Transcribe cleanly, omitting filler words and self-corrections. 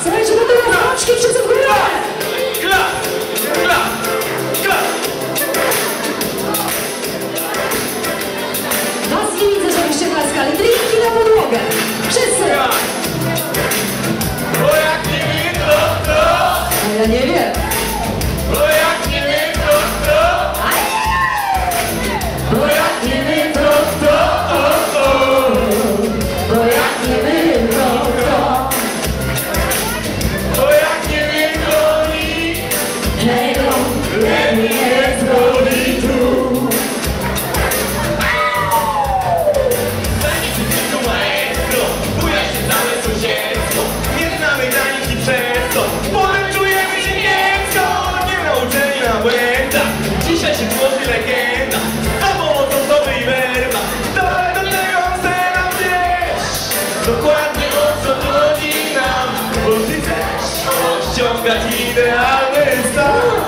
Słuchajcie, do tego rączki, wszyscy w górę! Klas! Klas! Klas! Was nie widzę, żebyście klaskali. Drinki na podłogę. Wszyscy! Bo jak nie wiem, to... A ja nie wiem. Bo jak nie wiem, to... Bo jak nie wiem, to... Bo jak nie wiem, to kto? Bo jak nie wiem, to nikt Tego lepiej nie zrobi tu. Zanim się tu maestro, buja się całe sąsiedztwo. Nie znamy granic i przez to potem czujemy się kiepsko. Nie nauczeni na błędach, dzisiaj się tworzy legenda. Za pomocą sowy i werba, dole do tego chce nam wiesz. Dokładnie o co chodzi nam, bo ty chcesz osiągać idealny stan.